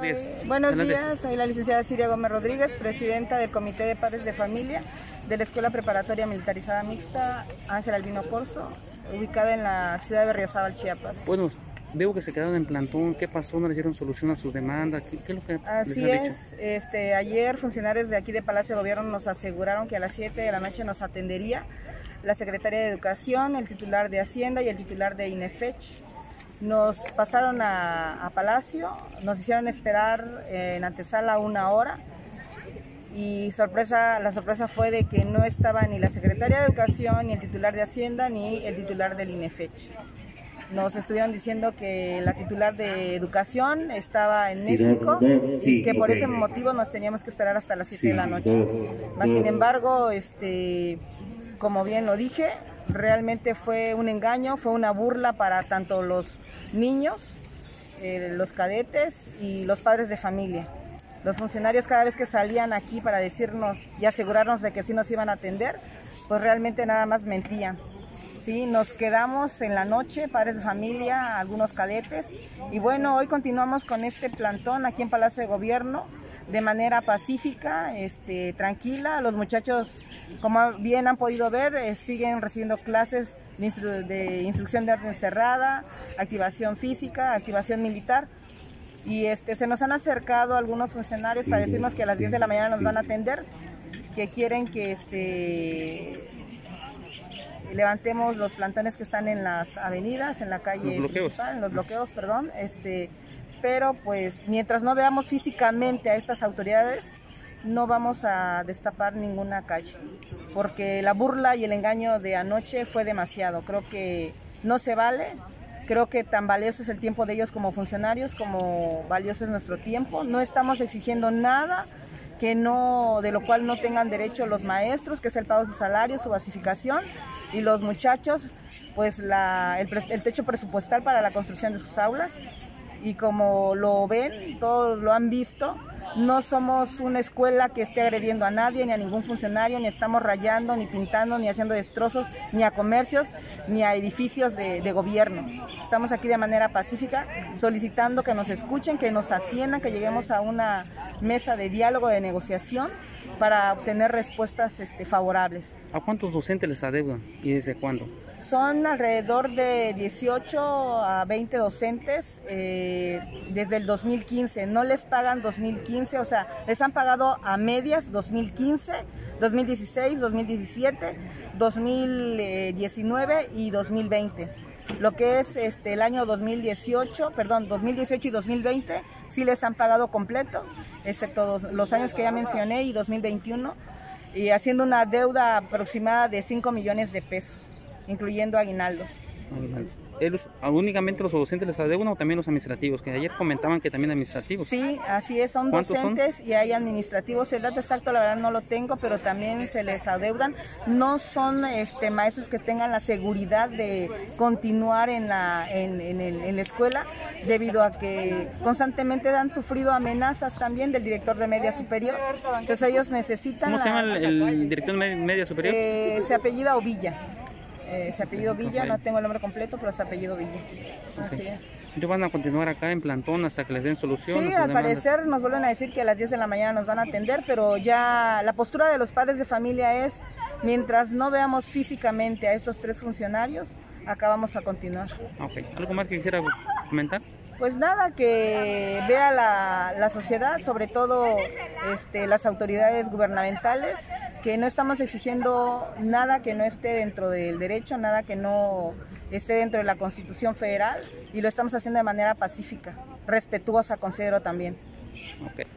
días. Buenos Adelante. días, soy la licenciada Siria Gómez Rodríguez, presidenta del Comité de Padres de Familia de la Escuela Preparatoria Militarizada Mixta Ángel Albino Corzo, ubicada en la ciudad de Berriozábal, Chiapas. Bueno, veo que se quedaron en plantón. ¿Qué pasó? ¿No les dieron solución a sus demandas? ¿Qué es lo que Así les han es, dicho? Ayer funcionarios de aquí de Palacio de Gobierno nos aseguraron que a las 7 de la noche nos atendería la Secretaría de Educación, el titular de Hacienda y el titular de INEFECH. Nos pasaron a Palacio, nos hicieron esperar en antesala 1 hora y la sorpresa fue de que no estaba ni la Secretaría de Educación, ni el titular de Hacienda, ni el titular del INEFECH. Nos estuvieron diciendo que la titular de Educación estaba en México y que por ese motivo nos teníamos que esperar hasta las 7 de la noche. Sin embargo, como bien lo dije, realmente fue un engaño, fue una burla para tanto los niños, los cadetes y los padres de familia. Los funcionarios cada vez que salían aquí para decirnos y asegurarnos de que sí nos iban a atender, pues realmente nada más mentían. Sí, nos quedamos en la noche, padres de familia, algunos cadetes, y bueno, hoy continuamos con este plantón aquí en Palacio de Gobierno de manera pacífica, tranquila. Los muchachos, como bien han podido ver, siguen recibiendo clases de instrucción de orden cerrada, activación física, activación militar, y se nos han acercado algunos funcionarios para decirnos que a las 10 de la mañana nos van a atender, que quieren que levantemos los plantones que están en las avenidas, en la calle principal, en los bloqueos, perdón, pero pues mientras no veamos físicamente a estas autoridades, no vamos a destapar ninguna calle, porque la burla y el engaño de anoche fue demasiado. Creo que no se vale, creo que tan valioso es el tiempo de ellos como funcionarios, como valioso es nuestro tiempo. No estamos exigiendo nada de lo cual no tengan derecho los maestros, que es el pago de su salario, su basificación, y los muchachos, pues el techo presupuestal para la construcción de sus aulas. Y como lo ven, todos lo han visto, no somos una escuela que esté agrediendo a nadie, ni a ningún funcionario, ni estamos rayando, ni pintando, ni haciendo destrozos, ni a comercios, ni a edificios de gobierno. Estamos aquí de manera pacífica, solicitando que nos escuchen, que nos atiendan, que lleguemos a una mesa de diálogo, de negociación, para obtener respuestas favorables. ¿A cuántos docentes les adeudan y desde cuándo? Son alrededor de 18 a 20 docentes desde el 2015. No les pagan 2015, o sea, les han pagado a medias 2015, 2016, 2017, 2019 y 2020. Lo que es el año 2018 y 2020 sí les han pagado completo, excepto los años que ya mencioné y 2021, y haciendo una deuda aproximada de 5 millones de pesos, incluyendo aguinaldos. ¿Únicamente los docentes les adeudan o también los administrativos? Que ayer comentaban que también administrativos. Sí, así es, son docentes y hay administrativos. El dato exacto la verdad no lo tengo, pero también se les adeudan. No son maestros que tengan la seguridad de continuar en la escuela, debido a que constantemente han sufrido amenazas también del director de media superior. Entonces ellos necesitan... ¿Cómo se llama el director de media superior? Se apellida Ovilla. Se apellido Villa, no tengo el nombre completo, pero se apellido Villa. Así es. ¿Ellos van a continuar acá en plantón hasta que les den solución? Sí, al parecer nos vuelven a decir que a las 10 de la mañana nos van a atender, pero ya la postura de los padres de familia es, mientras no veamos físicamente a estos 3 funcionarios, acá vamos a continuar. Okay. ¿Algo más que quisiera comentar? Pues nada, que vea la sociedad, sobre todo las autoridades gubernamentales, que no estamos exigiendo nada que no esté dentro del derecho, nada que no esté dentro de la Constitución Federal, y lo estamos haciendo de manera pacífica, respetuosa, considero también. Okay.